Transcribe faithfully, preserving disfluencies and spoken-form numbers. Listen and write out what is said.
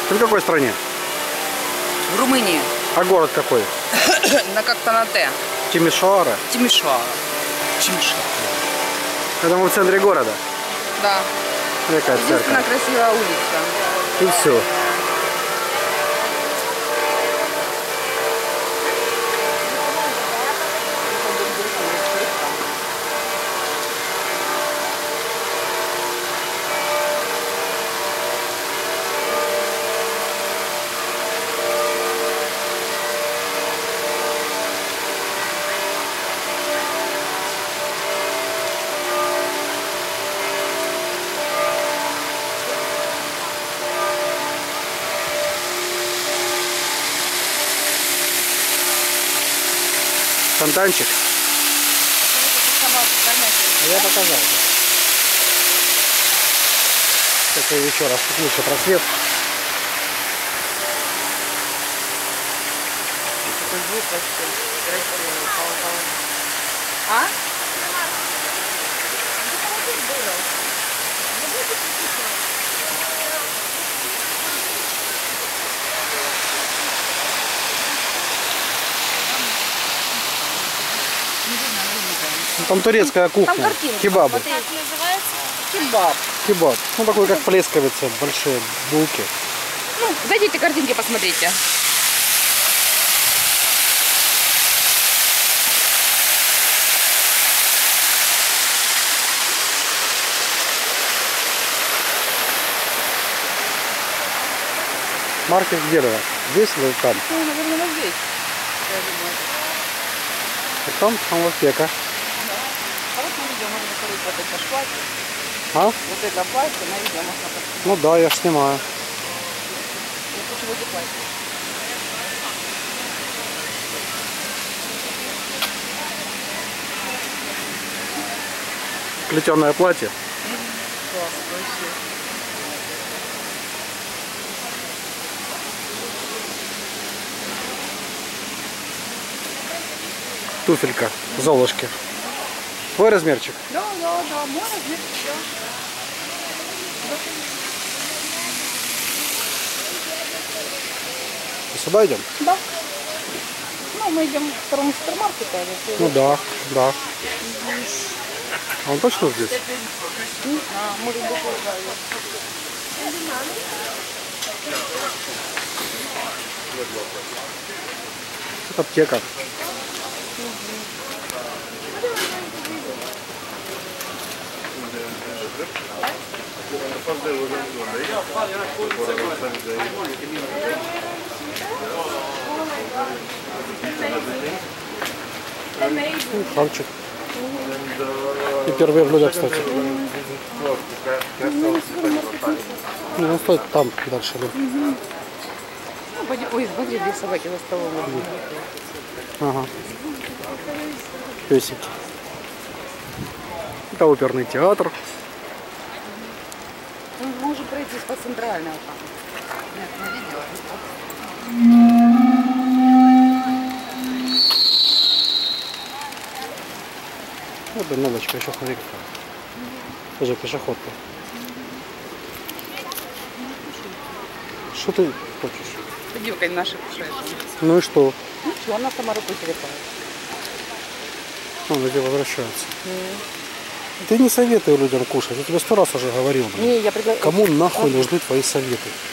Ты в какой стране? В Румынии. А город какой? На как-то на Т. Тимишоара? Тимишоара. Тимишоара. Это мы в центре города? Да. Какая единственная церковь? красивая улица. И все. Фонтанчик. А я показал. Сейчас я еще раз тут лучше просвет. А? Там турецкая кухня. Там картинка. Кебабы. Как называется? Кебаб. Кебаб. Ну такой как плесковица, большие булки. Ну, зайдите картинки, посмотрите. Маркет где-то? Здесь или там? Ну, наверное, вот здесь. Я думаю. А там, там вот аптека. А вот на видео можно посмотреть вот это платье. А? Вот это платье на видео можно посмотреть. Ну да, я ж снимаю. Я хочу вот это платье. Плетеное платье. Классно вообще. Туфелька, Золушки. Твой размерчик? Да, да, да, мой размер, да. Сюда идем? Да. Ну, мы идем к второму супермаркету. А Ну да, да. А он точно здесь? А, может быть, да. Это аптека. Ну, хавчик. И первые блюда, кстати. Ну, он стоит там дальше. Да. Ой, смотри, две собаки за столом. Ага. Песики. Это оперный театр. Мы можем пройтись по центральному там. Нет, на видео. Вот и новочка, еще смотри какая. Тоже пешеходка. Что ты хочешь? Дивка наши кушает. Ну и что? Ничего, она сама рукой телепает. Он где возвращается. Mm. Ты не советуй людям кушать. Я тебе сто раз уже говорил. Блин. Не, я предлагаю. Кому нахуй нужны твои советы?